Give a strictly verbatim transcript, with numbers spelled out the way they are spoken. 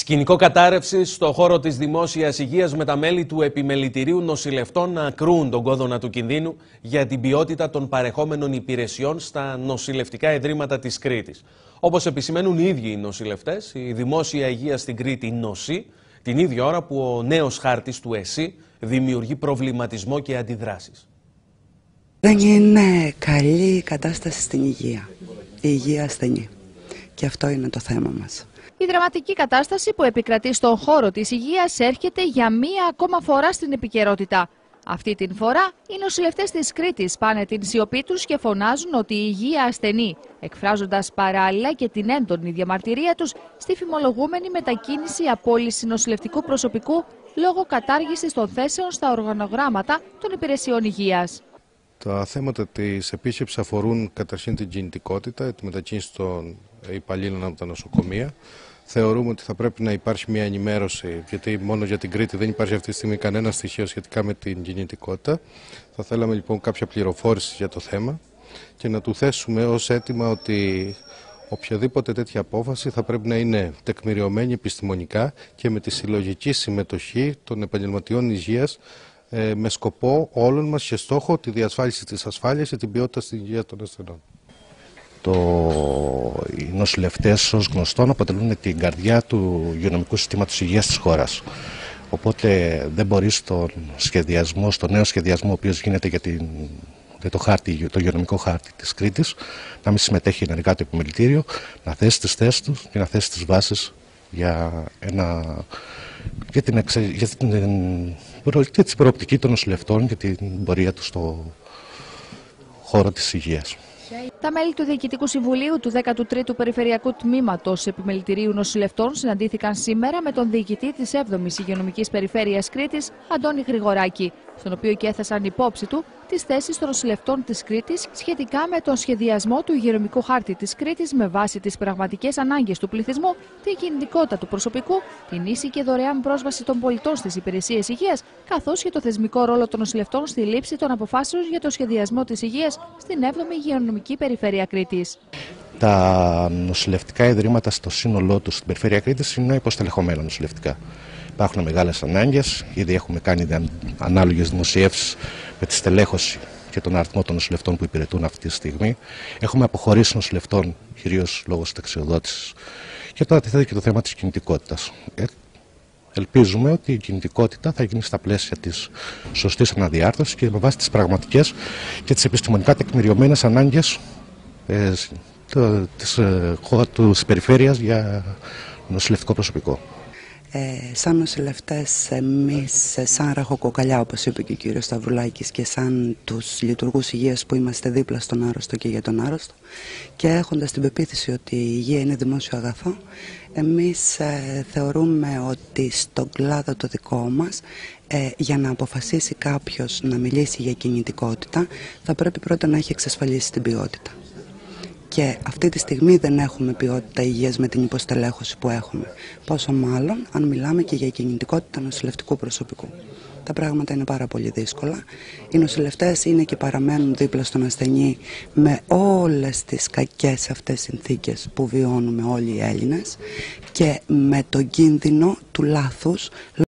Σκηνικό κατάρρευσης στο χώρο της δημόσιας υγείας με τα μέλη του Επιμελητηρίου Νοσηλευτών να ακρούουν τον κόδωνα του κινδύνου για την ποιότητα των παρεχόμενων υπηρεσιών στα νοσηλευτικά ιδρύματα της Κρήτης. Όπως επισημαίνουν οι ίδιοι οι νοσηλευτές, η δημόσια υγεία στην Κρήτη νοσεί την ίδια ώρα που ο νέος χάρτης του ΕΣΥ δημιουργεί προβληματισμό και αντιδράσεις. Δεν είναι καλή η κατάσταση στην υγεία. Η υγεία ασθενεί. Και αυτό είναι το θέμα μας. Η δραματική κατάσταση που επικρατεί στον χώρο της υγείας έρχεται για μία ακόμα φορά στην επικαιρότητα. Αυτή την φορά, οι νοσηλευτές της Κρήτης πάνε την σιωπή τους και φωνάζουν ότι η υγεία ασθενεί, εκφράζοντας παράλληλα και την έντονη διαμαρτυρία τους στη φημολογούμενη μετακίνηση απόλυση νοσηλευτικού προσωπικού λόγω κατάργησης των θέσεων στα οργανογράμματα των υπηρεσιών υγείας. Τα θέματα της επίσκεψης αφορούν καταρχήν την κινητικότητα, τη μετακίνηση των υπαλλήλων από τα νοσοκομεία. Θεωρούμε ότι θα πρέπει να υπάρχει μια ενημέρωση, γιατί μόνο για την Κρήτη δεν υπάρχει αυτή τη στιγμή κανένα στοιχείο σχετικά με την κινητικότητα. Θα θέλαμε λοιπόν κάποια πληροφόρηση για το θέμα και να του θέσουμε ως αίτημα ότι οποιαδήποτε τέτοια απόφαση θα πρέπει να είναι τεκμηριωμένη επιστημονικά και με τη συλλογική συμμετοχή των επαγγελματιών υγείας, με σκοπό όλων μας και στόχο τη διασφάλιση της ασφάλειας και την ποιότητα στην υγεία των ασθενών. Το... Οι νοσηλευτές ως γνωστόν αποτελούν την καρδιά του υγειονομικού συστήματος υγείας της χώρας. Οπότε δεν μπορεί στον σχεδιασμό, στο νέο σχεδιασμό ο οποίος γίνεται για, την... για το, χάρτη, το υγειονομικό χάρτη της Κρήτης να μην συμμετέχει ενεργά το Επιμελητήριο, να θέσει τις θέσεις του και να θέσει τις βάσεις για, ένα... για την, εξε... για την... για την προοπτική των νοσηλευτών και την πορεία του στο χώρο της υγείας. Τα μέλη του Διοικητικού Συμβουλίου του δέκατου τρίτου Περιφερειακού Τμήματος Επιμελητηρίου Νοσηλευτών συναντήθηκαν σήμερα με τον διοικητή της έβδομης Υγειονομικής Περιφέρειας Κρήτης, Αντώνη Γρηγοράκη, στον οποίο και έθεσαν υπόψη του τις θέσεις των νοσηλευτών της Κρήτης σχετικά με τον σχεδιασμό του υγειονομικού χάρτη της Κρήτης με βάση τις πραγματικές ανάγκες του πληθυσμού, την κινητικότητα του προσωπικού, την ίση και δωρεάν πρόσβαση των πολιτών στις υπηρεσίες υγείας, καθώς και το θεσμικό ρόλο των νοσηλευτών στη λήψη των αποφάσεων για το σχεδιασμό της υγείας στην έβδομη Υγειονομική Περιφέρεια Κρήτης. Τα νοσηλευτικά ιδρύματα στο σύνολό τους στην Περιφέρεια Κρήτης είναι υποστελεχωμένα νοσηλευτικά. Υπάρχουν μεγάλες ανάγκες, ήδη έχουμε κάνει ανάλογες δημοσιεύσεις με τη στελέχωση και τον αριθμό των νοσηλευτών που υπηρετούν αυτή τη στιγμή. Έχουμε αποχωρήσει νοσηλευτών, κυρίως λόγω συνταξιοδότησης. Και τώρα τίθεται και το θέμα της κινητικότητας. Ε, ελπίζουμε ότι η κινητικότητα θα γίνει στα πλαίσια της σωστής αναδιάρθρωσης και με βάση τις πραγματικές και τις επιστημονικά τεκμηριωμένες ανάγκες ε, της, ε, της περιφέρειας για νοσηλευτικό προσωπικό. Ε, σαν νοσηλευτές εμείς, σαν ραχοκοκαλιά όπως είπε και ο κύριος Σταυρουλάκης και σαν τους λειτουργούς υγείας που είμαστε δίπλα στον άρρωστο και για τον άρρωστο και έχοντας την πεποίθηση ότι η υγεία είναι δημόσιο αγαθό, εμείς ε, θεωρούμε ότι στον κλάδο το δικό μας ε, για να αποφασίσει κάποιος να μιλήσει για κινητικότητα θα πρέπει πρώτα να έχει εξασφαλίσει την ποιότητα. Και αυτή τη στιγμή δεν έχουμε ποιότητα υγείας με την υποστελέχωση που έχουμε. Πόσο μάλλον αν μιλάμε και για κινητικότητα νοσηλευτικού προσωπικού. Τα πράγματα είναι πάρα πολύ δύσκολα. Οι νοσηλευτές είναι και παραμένουν δίπλα στον ασθενή με όλες τις κακές αυτές συνθήκες που βιώνουμε όλοι οι Έλληνες και με τον κίνδυνο του λάθους